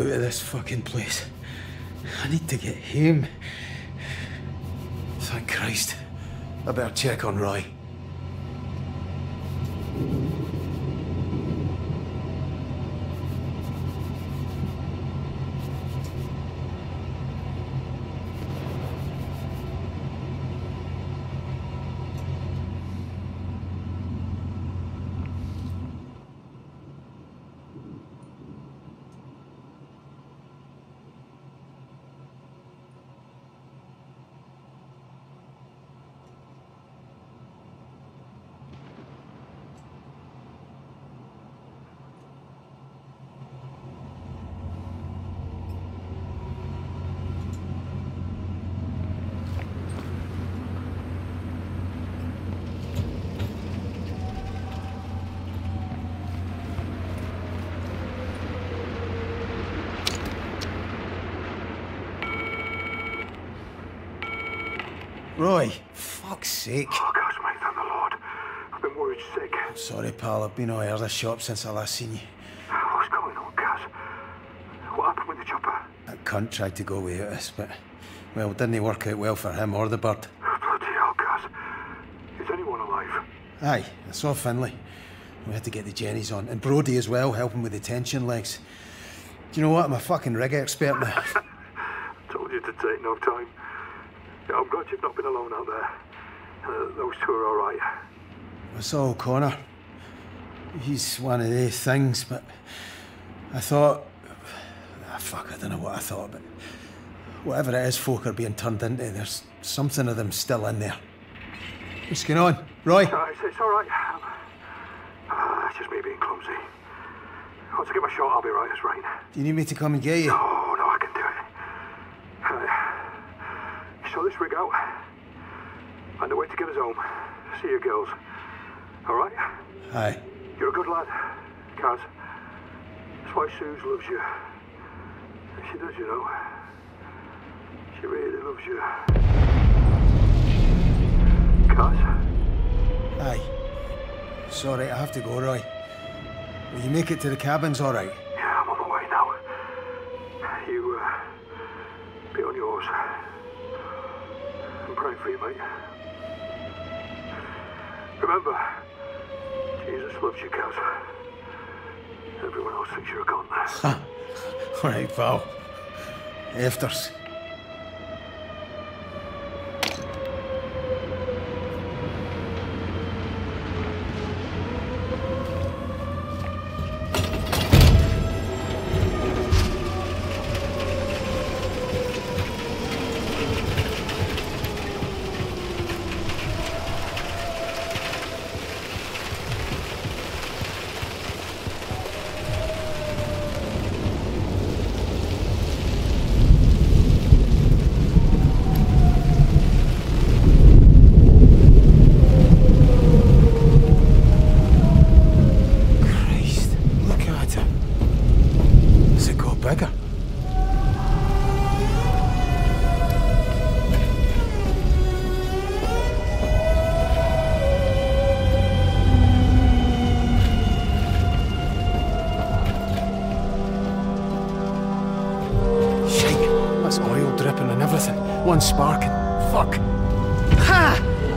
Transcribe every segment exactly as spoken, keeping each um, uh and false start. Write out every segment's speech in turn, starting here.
out of this fucking place. I need to get home. Thank Christ. I better check on Roy. Roy, fuck's sake. Oh, gosh, mate, thank the Lord. I've been worried sick. I'm sorry, pal. I've been all over the shop since I last seen you. What's going on, Gaz? What happened with the chopper? That cunt tried to go without us, but, well, didn't work out well for him or the bird. Bloody hell, Gaz. Is anyone alive? Aye, I saw Finlay. We had to get the Jennies on. And Brody as well, helping with the tension legs. Do you know what? I'm a fucking rig expert now. Told you to take no time. Yeah, I'm glad you've not been alone out there. Uh, those two are all right. I saw O'Connor. He's one of these things, but I thought... Ah, fuck, I don't know what I thought, but whatever it is folk are being turned into, there's something of them still in there. What's going on? Roy? Uh, it's, it's all right. Uh, it's just me being clumsy. Once I get my shot, I'll be right as rain. Do you need me to come and get you? No, no, I can do it. Uh, so this rig out. And the way to get us home. See you girls. All right? Aye. You're a good lad, Kaz. That's why Suze loves you. She does, you know. She really loves you. Kaz? Aye. Sorry, I have to go, Roy. Will you make it to the cabins all right? Yeah, I'm on my way now. You, uh, be on yours. I'm praying for you, mate. Remember, Jesus loves you, Kaz. Everyone else thinks you're a con. Ha! All right, pal. Afters. One sparking. Fuck. Ha!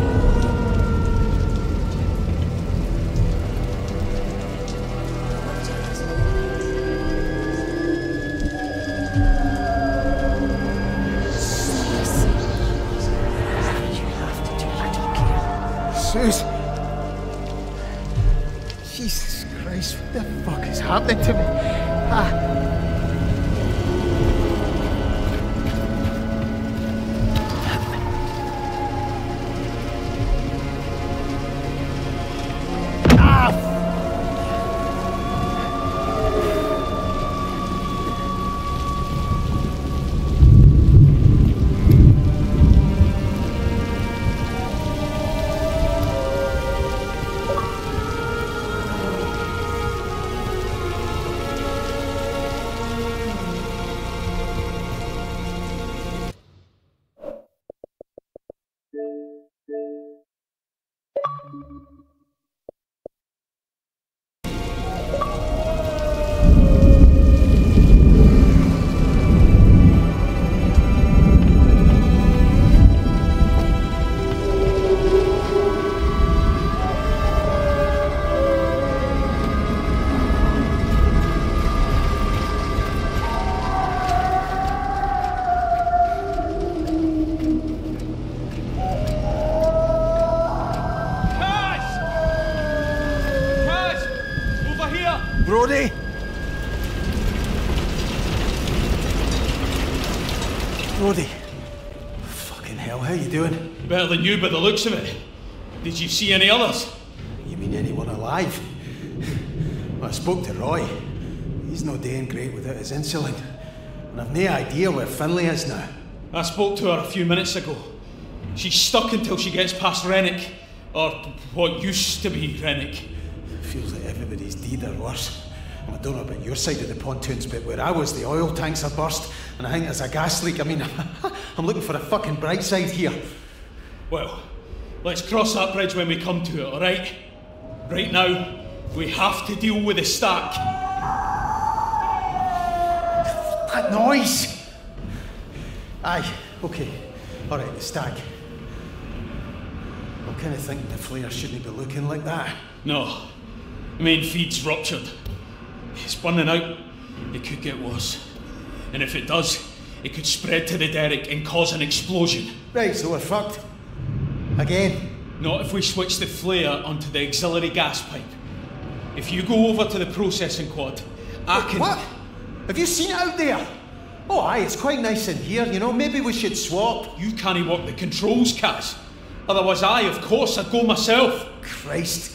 Suze. Jesus Christ, what the fuck is happening to me? Ah. Roddy. Fucking hell, how you doing? Better than you by the looks of it. Did you see any others? You mean anyone alive? Well, I spoke to Roy. He's not doing great without his insulin. And I've no idea where Finlay is now. I spoke to her a few minutes ago. She's stuck until she gets past Rennick. Or what used to be Rennick. Feels like everybody's deed or worse. I don't know about your side of the pontoons, but where I was, the oil tanks are burst, and I think there's a gas leak. I mean, I'm looking for a fucking bright side here. Well, let's cross that bridge when we come to it, alright? Right now, we have to deal with the stack. That noise! Aye, okay. Alright, the stack. I'm kind of thinking the flare shouldn't be looking like that. No. The main feed's ruptured. It's burning out. It could get worse. And if it does, it could spread to the derrick and cause an explosion. Right, so we're fucked. Again? Not if we switch the flare onto the auxiliary gas pipe. If you go over to the processing quad, I can... What? Have you seen it out there? Oh aye, it's quite nice in here, you know, maybe we should swap. You can't work the controls, Kaz. Otherwise I, of course, I'd go myself. Christ.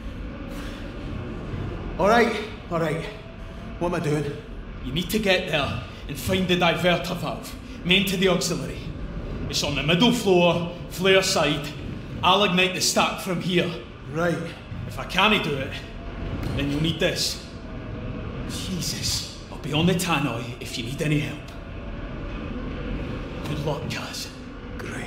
Alright, alright. What am I doing? You need to get there and find the diverter valve, main to the auxiliary. It's on the middle floor, flare side. I'll ignite the stack from here. Right. If I can't do it, then you'll need this. Jesus. I'll be on the tannoy if you need any help. Good luck, Kaz. Great.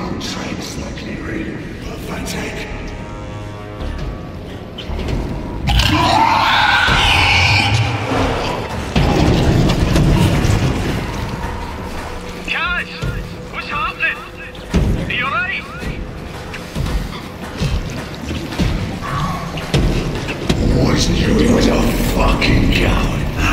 Tricks like really pathetic. Kaz! What's happening? Are you alright? Was you was a fucking coward?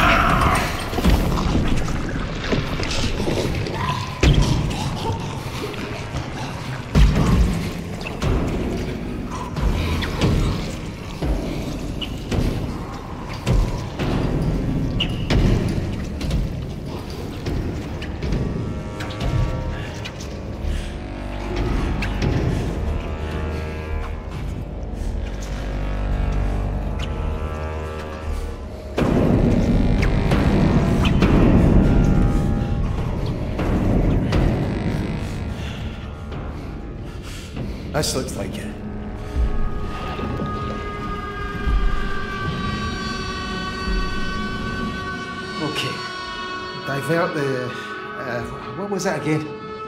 This looks like it. Okay. Divert the... Uh, what was that again?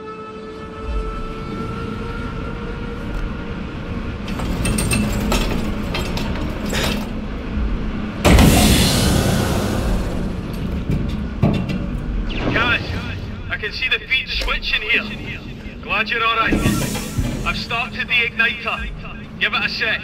Kaz, I can see the feed switching here. Glad you're alright. I've started the igniter. Give it a sec.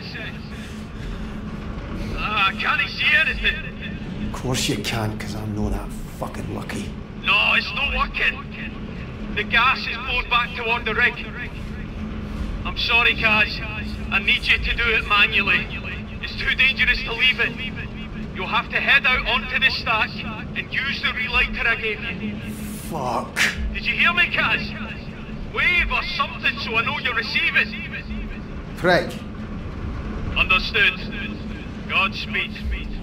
Ah, I can't see anything. Of course you can't, because I'm not that fucking lucky. No, it's not working. The gas is blown back toward the rig. I'm sorry, Kaz. I need you to do it manually. It's too dangerous to leave it. You'll have to head out onto the stack and use the relighter I gave you. Fuck. Did you hear me, Kaz? Wave or something so I know you're receiving. Prick. Understood. Godspeed.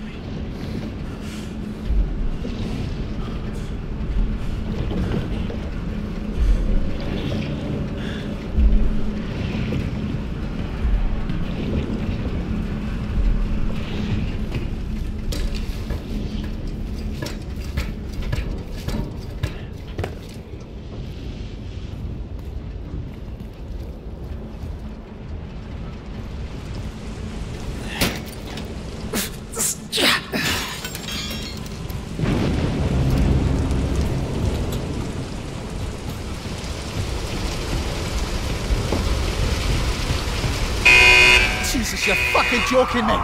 Jesus, you're fucking joking me!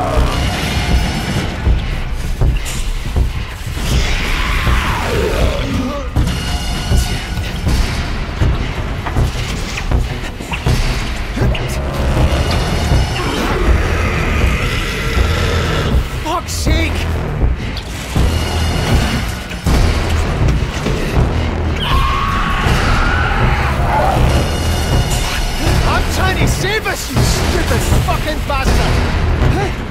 Fuck's sake! I'm trying to save us, you stupid fucking bastard!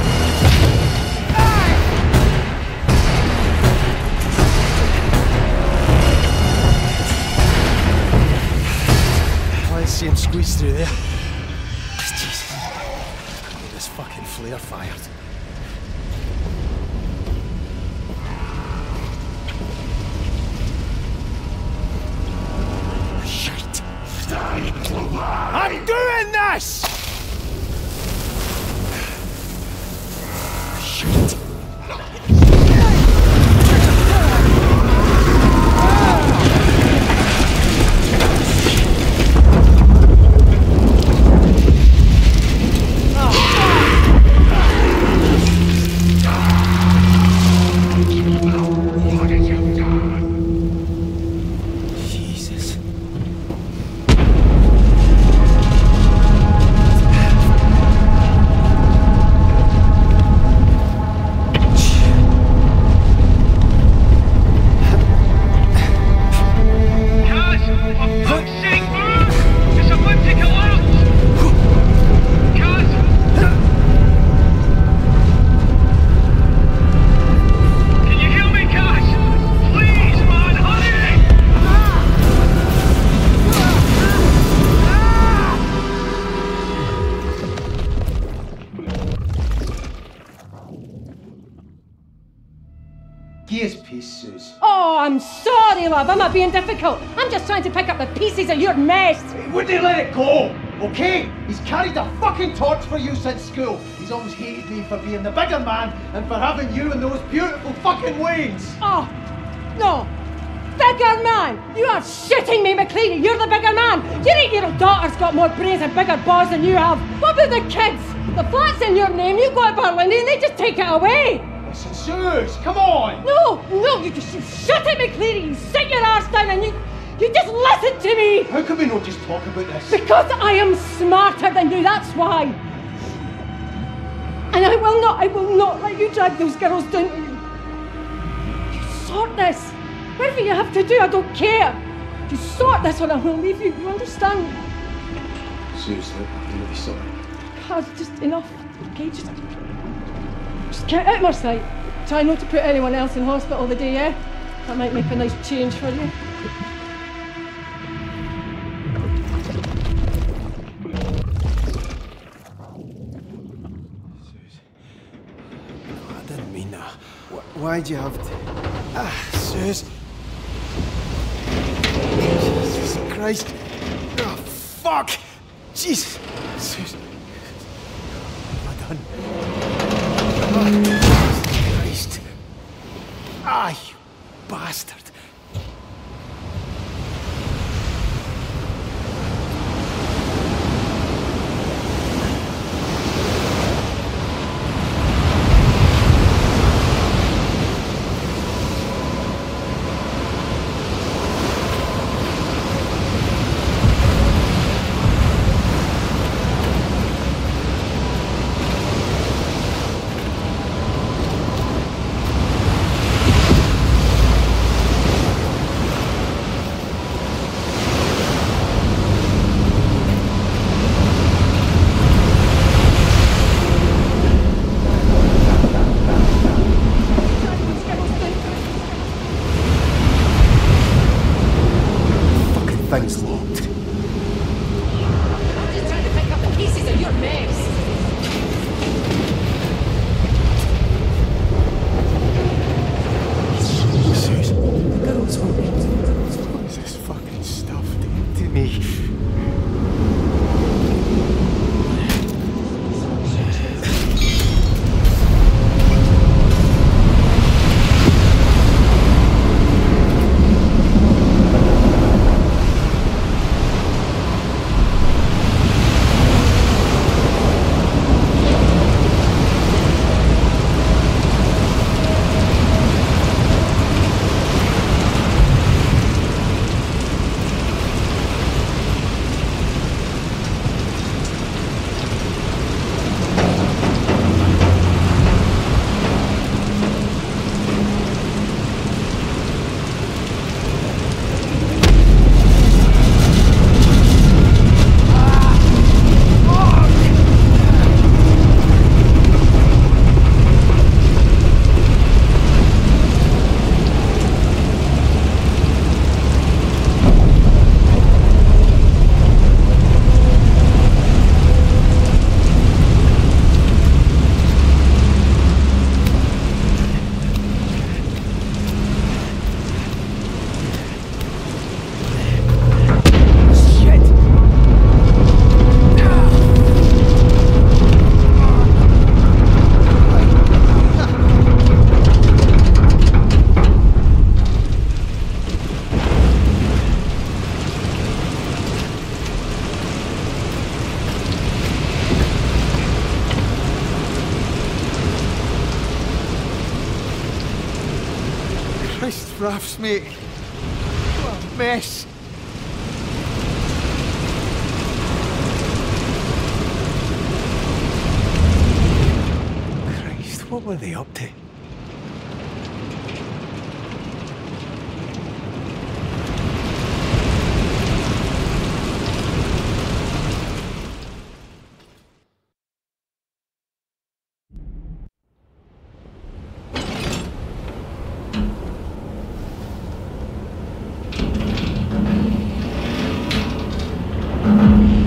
Let's see him squeeze through there. Jesus. Get this fucking flare fired. Shit. I'm doing this! Shit. Jesus. Gears piece, Suze. Oh, I'm sorry. silly, love. I'm not being difficult. I'm just trying to pick up the pieces of your mess. He wouldn't let it go, okay? He's carried a fucking torch for you since school. He's always hated me for being the bigger man and for having you in those beautiful fucking wains. Oh, no. Bigger man! You are shitting me, McCready. You're the bigger man. You think your daughter's got more brains and bigger balls than you have? What about the kids? The flat's in your name. You go to Berlin and they just take it away. Listen, Suze, come on. No, no, you just you shut it, McCready. You sit your arse down and you, you just listen to me. How can we not just talk about this? Because I am smarter than you, that's why. And I will not, I will not let you drag those girls down to you. You sort this. Whatever you have to do, I don't care. You sort this or I will leave you, you understand? Suze, look, I'm really sorry. God, just enough, okay? Just, just get out of my sight. Try not to put anyone else in hospital the day, yeah? That might make a nice change for you. Suze, I didn't mean that. Why'd you have to? Ah, Suze. Jesus Christ. Oh, fuck. Jesus. Suze. What have I done? Oh, Jesus Christ. Ah, you bastard. Thing's locked. I'm just trying to pick up the pieces of your mess. Suze, girls won't be. What is this fucking stuff doing to me? Christ, Raffs, mate. What a mess. Christ, what were they up to? Mm-hmm.